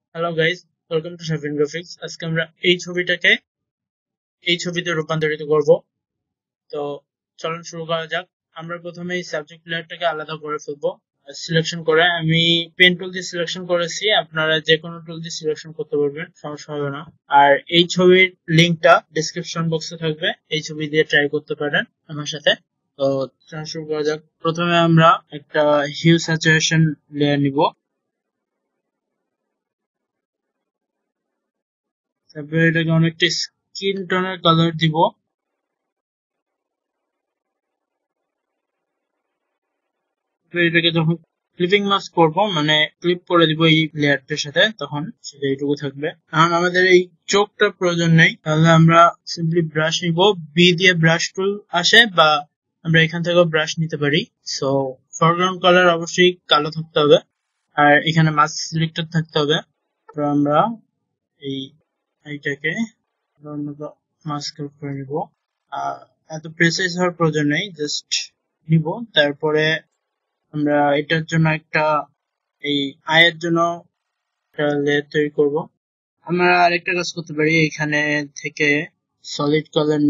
Hello guys, welcome to Shafin graphics. আজকে আমরা এই ছবিতে রূপান্তরিত করব। তো চলুন শুরু করা যাক। আমরা প্রথমে এই সাবজেক্ট লেয়ারটাকে আলাদা করে ফেলবো। সিলেকশন করে আমি পেন টুল দিয়ে সিলেকশন করেছি, আপনারা যে কোনো টুল দিয়ে সিলেকশন করতে পারবেন, সমস্যা হবে না। আর এই ছবির লিংকটা ডেসক্রিপশন বক্সে থাকবে, এই ছবি দিয়ে ট্রাই করতে পারেন আমার সাথে। তো চলুন শুরু করা যাক। প্রথমে আমরা একটা হিউ স্যাচুরেশন লেয়ার নিব, তারপরে এটাকে অনেকটা স্কিন টোনের কালার দিব। এটাকে যখন ক্লিপিং মাস্ক করব, মানে ক্লিপ করে দিব এই লেয়ারটার সাথে, তখন সেটা এইটুকু থাকবে। এখন আমাদের এই চোখটা প্রয়োজন নেই, তাহলে আমরা সিম্পলি ব্রাশ নিব। বি দিয়ে ব্রাশ টুল আসে, বা আমরা এখান থেকেও ব্রাশ নিতে পারি। সো ফরগ্রাউন্ড কালার অবশ্যই কালো থাকতে হবে, আর এখানে মাস্ক সিলেক্টেড থাকতে হবে। তো আমরা এই এইটাকে মাস্ক করে নিব। এত প্রেসাইজ হওয়ার প্রয়োজন নেই, জাস্ট নিব। তারপরে আমরা এটার জন্য এই আয়ের জন্য একটা লেয়ার তৈরি করব। আমরা আরেকটা কাজ করতে পারি, এখানে থেকে সলিড কালার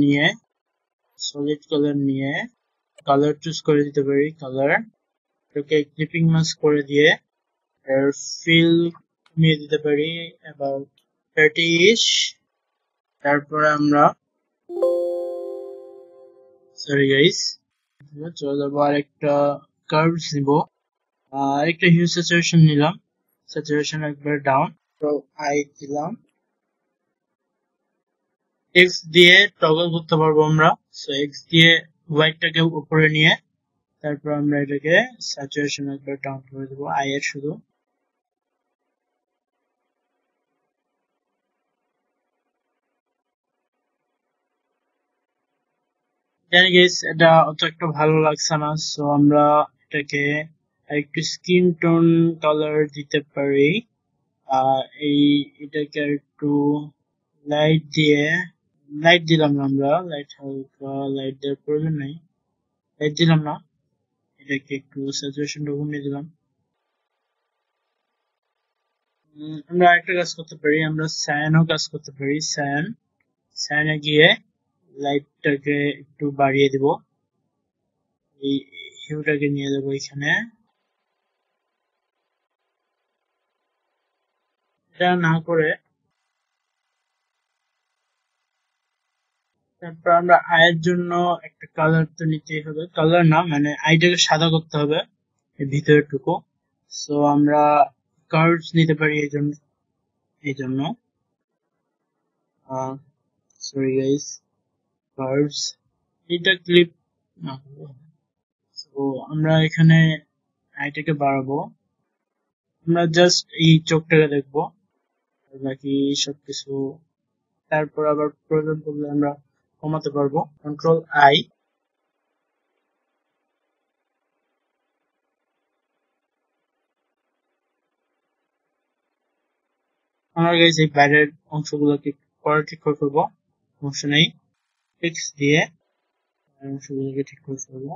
নিয়ে কালার চুজ করে দিতে পারি। কালার এটাকে ক্লিপিং মাস্ক করে দিয়ে এর ফিল কমিয়ে দিতে পারি অ্যাবাউট 30-ish। তারপরে আমরা সরি গাইস, চলে যাবো আরেকটা কার্ভস নিব। আরেকটা হিউ স্যাচুরেশন নিলাম, স্যাচুরেশন একবার ডাউন। তো আই দিলাম, এক্স দিয়ে টগল করতে পারবো আমরা। সো এক্স দিয়ে হোয়াইটটাকে উপরে নিয়ে তারপর আমরা এটাকে স্যাচুরেশন একবার ডাউন করে দেবো, আই এর শুধু। জানি গেস এটা অত একটা ভালো লাগছে না, সো আমরা এটাকে একটু স্কিন টোন কালার দিতে পারি। এই এটাকে একটু লাইট দিয়ে, লাইট দিলাম না, আমরা লাইট হালকা লাইট দেওয়ার প্রয়োজন নেই, লাইট দিলাম না। এটাকে একটু স্যাচুরেশনটা কমিয়ে দিলাম। আমরা আরেকটা কাজ করতে পারি, আমরা সায়ানও কাজ করতে পারি। সায়ানে গিয়ে লাইটটাকে একটু বাড়িয়ে দিব, এই হিউটাকে নিয়ে যাবো এখানে। এটা না করে তারপর আমরা আয়ের জন্য একটা কালার তো নিতেই হবে, কালার না মানে আইটাকে সাদা করতে হবে এই ভিতরের টুকু। সো আমরা কার্ভস নিতে পারি এই জন্য সরি গাইস, কার্ভস এটা ক্লিপ না। তো আমরা এখানে আইটাকে বাড়াবো, আমরা জাস্ট এই চোখটাকে দেখবো, আর বাকি সবকিছু তারপর আবার প্রয়োজন পড়লে আমরা কমাতে পারবো। Control I. আমরা গাইজ এই বাইরের অংশগুলোকে পরে ঠিক করে ফেলবো, সমস্যা নেই। ফিক্স দিয়ে অংশগুলোকে ঠিক করে ফেলবো।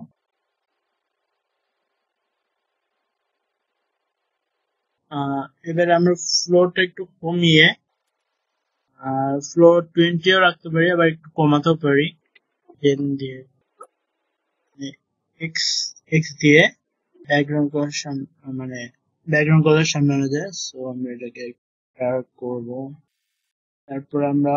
এবারে আমরা ফ্লোরটা একটু কমিয়ে ফ্লোর 20ও রাখতে পারি, আবার একটু কমাতেও পারি। পেন দিয়ে এক্স এক্স দিয়ে ব্যাকগ্রাউন্ড কালার মানে ব্যাকগ্রাউন্ড কালার সামলানো যায়। সো আমরা এটাকে ডার্ক করবো। তারপর আমরা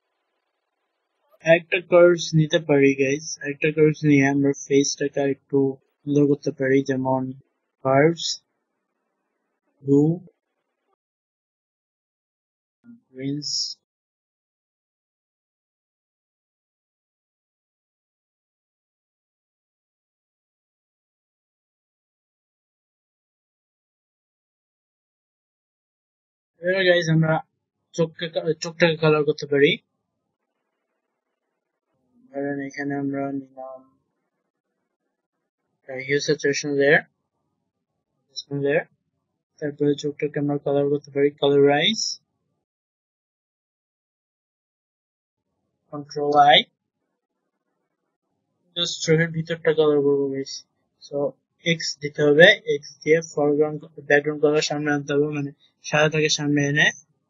একটা কার্ভস নিতে পারি গাইস, একটা কার্ভস নিয়ে আমরা ফেসটাকে একটু সুন্দর করতে পারি, যেমন কার্ভস ব্লু গ্রিনস। এবার গাইস আমরা চোখটাকে কালার করতে পারি। ধরেন এখানে আমরা নিলাম হিউ স্যাচুরেশন লেয়ার, তারপরে চোখটাকে আমরা কালার করতে পারি, কালারাইজ, কন্ট্রোল আই। জাস্ট চোখের ভিতরটা কালার করবো গাইস। সো এক্স দিতে হবে, এক্স দিয়ে ফরগ্রাউন্ড ব্যাকগ্রাউন্ড কালার সামনে আনতে হবে, মানে সাদাটাকে সামনে এনে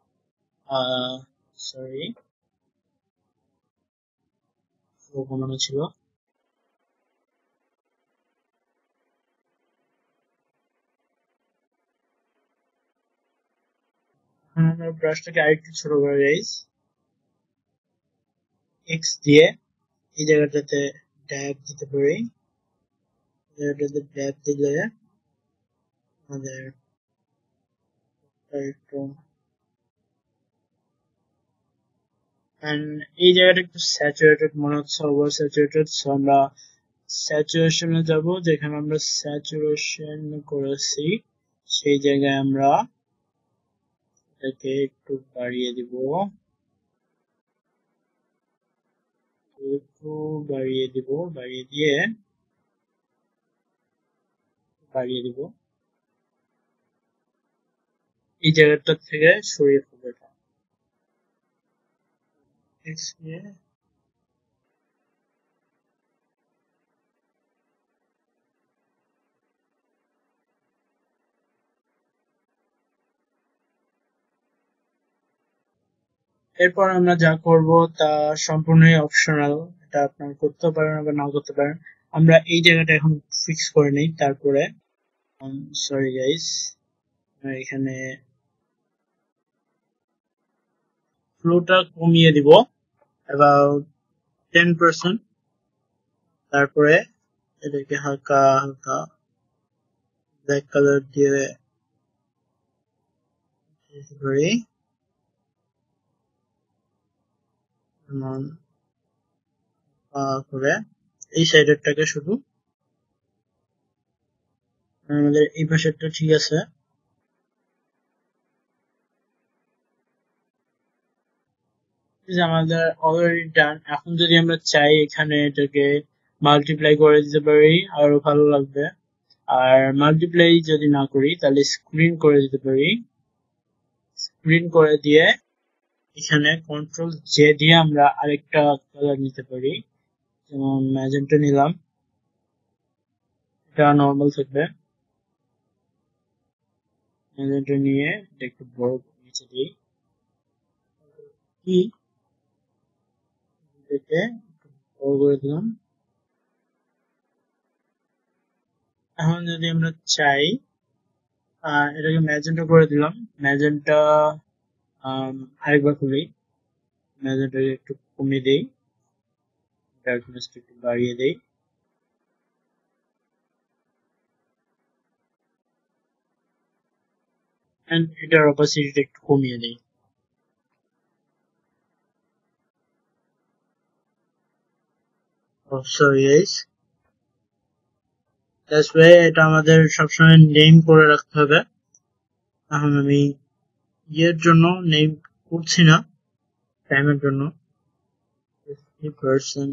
সরি কমানো ছিল। আমরা ব্রাশটাকে আরেকটু ছোট করে গাইস, এক্স দিয়ে এই জায়গাটাতে ড্যাব দিতে পারি, জায়গাটাতে ড্যাব দিলে আমাদের একটু এই জায়গাটা একটু স্যাচুরেটেড মনে হচ্ছে, ওভার স্যাচুরেটেড। সো আমরা স্যাচুরেশনে যাব, যেখানে আমরা স্যাচুরেশন করেছি সেই জায়গায় আমরা এটাকে একটু বাড়িয়ে দিব, একটু বাড়িয়ে দিব, বাড়িয়ে দিব এই জায়গাটা থেকে সরিয়ে ফেলবো এটা। এরপর আমরা যা করব তা সম্পূর্ণই অপশনাল, এটা আপনারা করতে পারেন বা নাও করতে পারেন। আমরা এই জায়গাটা এখন ফিক্স করে নেই, তারপরে সরি গাইস, এখানে ফ্লোটা কমিয়ে দিব about 10%, তারপরে এটাকে হালকা হালকা ব্ল্যাক কালার দিয়ে করি, করে এই সাইডেরটাকে শুধু, আমাদের এই পাশেরটা ঠিক আছে। আমাদের অলরেডি ডান। এখন যদি আমরা চাই এখানে এটাকে মাল্টিপ্লাই করে দিতে পারি, আরো ভালো লাগবে। আর মাল্টিপ্লাই যদি না করি তাহলে স্ক্রিন করে দিতে পারি, স্ক্রিন করে দিয়ে এখানে কন্ট্রোল জে দিয়ে আমরা আরেকটা কালার নিতে পারি, যেমন ম্যাজেন্টা নিলাম, এটা নর্মাল থাকবে। ম্যাজেন্টা নিয়ে এটা একটু বড় নিচে দিই, কি এটাকে বড় করে দিলাম। এখন যদি আমরা চাই এটাকে ম্যাজেন্টা করে দিলাম, ম্যাজেন্টা আরেকবার খুলি, ম্যাজেন্টাকে একটু কমিয়ে দেই, ডার্কনেসটা একটু বাড়িয়ে দেই, এন্ড এটার অপাসিটিটা একটু কমিয়ে দেই। সরি গাইস, দ্যাটস ওয়ে এটা আমাদের সবসময় নেম করে রাখতে হবে। এখন আমি ইয়ের জন্য নেম করছি না, টাইমের জন্য 50%,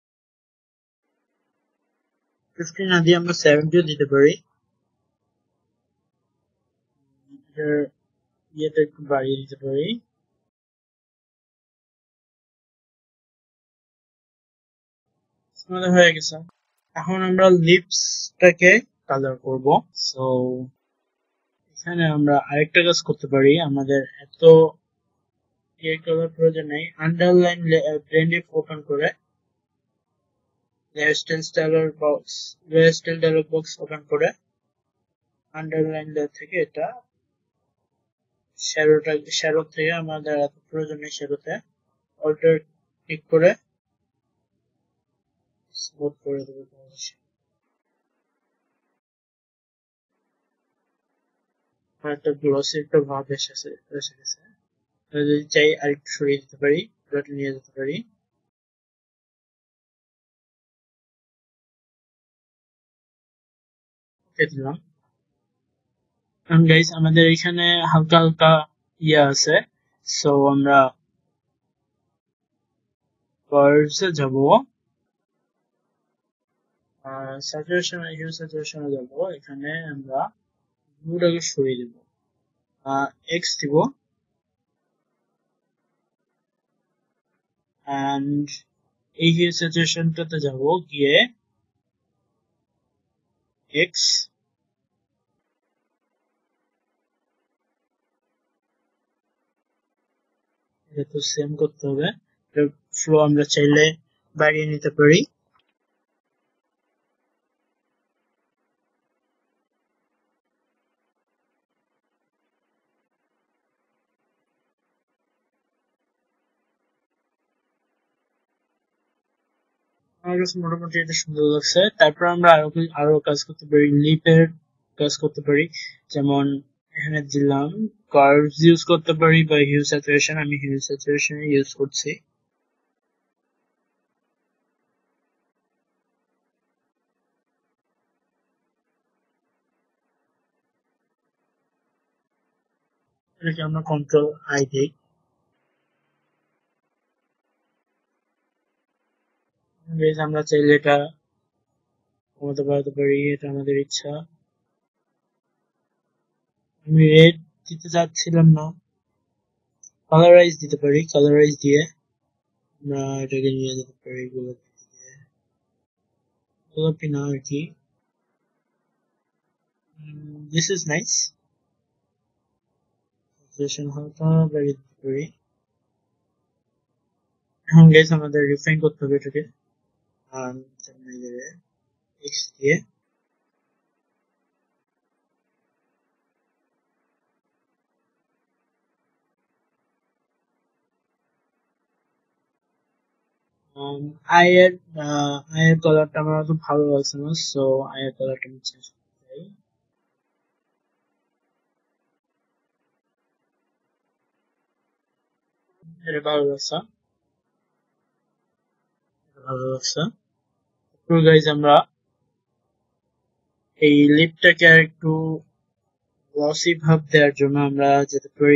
50 না দিয়ে আমরা 70 দিতে পারি, ইয়েটা একটু বাড়িয়ে দিতে পারি। আমাদের হয়ে গেছে। এখন আমরা লিপসটাকে কালার করব। সো এখানে আমরা আরেকটা কাজ করতে পারি, আমাদের এত ইয়ে কালার প্রয়োজন নেই। আন্ডারলাইন ব্লেন্ড ওপেন করে হেয়ারস্টাইল ডায়লগ বক্স ওপেন করে আন্ডারলাইন থেকে এটা শ্যাডো থেকে আমাদের এত প্রয়োজন নেই, শ্যাডোতে অল্টার ক্লিক করে স্মুথ করে দেবো। একটা গ্লসি একটা ভাব এসে গেছে। যদি চাই আরেকটু সরিয়ে দিতে পারি, পুরোটা নিয়ে যেতে পারি, দিলাম। এখন গাইস আমাদের এখানে হালকা হালকা ইয়ে আছে, সো আমরা কার্ভসে যাব, স্যাচুরেশনে যাব, এখানে আমরা ব্লুটাকে সরিয়ে দেব, এক্স দিব, এন্ড এই হিউ স্যাচুরেশনটাতে যাব, গিয়ে x এটা তো সেম করতে হবে। ফ্লো আমরা চাইলে বাড়িয়ে নিতে পারি। আমার কাছে মোটামুটি এটা সুন্দর লাগছে। তারপর আমরা আরো কাজ করতে পারি, লিপের কাজ করতে পারি। যেমন এখানে দিলাম কার্ভস ইউজ করতে পারি বা হিউ স্যাচুরেশন, আমি হিউ স্যাচুরেশন ইউজ করছি। এটাকে আমরা কন্ট্রোল আই দিই। আমরা চাইলে এটা কমাতে বাড়াতে পারি, এটা আমাদের ইচ্ছা। আমি রেড দিতে চাচ্ছিলাম না, কালারাইজ দিতে পারি। কালারাইজ দিয়ে আমরা এটাকে নিয়ে যেতে পারি গোলাপি দিকে, গোলাপি না আর কি। This is nice. হালকা বাড়িয়ে দিতে পারি। এখন গাইস আমাদের রিফাইন করতে হবে এটাকে এক্স দিয়ে। আয়ের কালারটা আমার খুব ভালো লাগছে না, সো আয়ের কালারটা আমি চেঞ্জ করতে চাই। এটা ভালো লাগছে, ভালো লাগছে। তো গাইস আমরা এই লিপটাকে আর একটু গ্লসি ভাব দেওয়ার জন্য আমরা যেতে পারি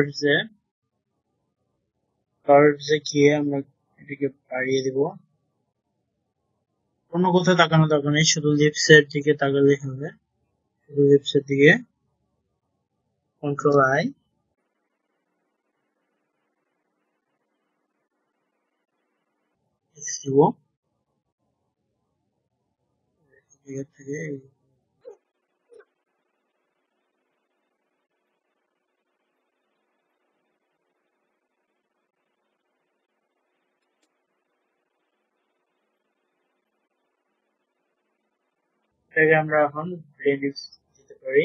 কার্ভসে গিয়ে আমরা এটাকে বাড়িয়ে দিব। অন্য কোথাও তাকানো দরকার নেই, শুধু লিপস এর দিকে তাকালেই হবে। শুধু লিপস এর দিকে কন্ট্রোল আই, এক্স দিব। থেকে এটাকে আমরা এখন ব্লেন্ড দিতে পারি।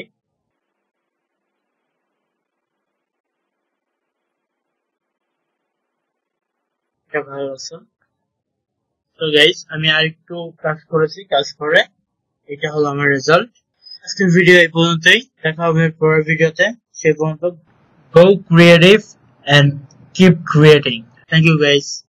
এটা ভালো আছে। তো গাইস আমি আরেকটু কাজ করেছি, কাজ করে এটা হলো আমার রেজাল্ট। আজকের ভিডিও এই পর্যন্তই, দেখা হবে পরের ভিডিওতে। সেই পর্যন্ত go creative and keep creating. Thank you guys.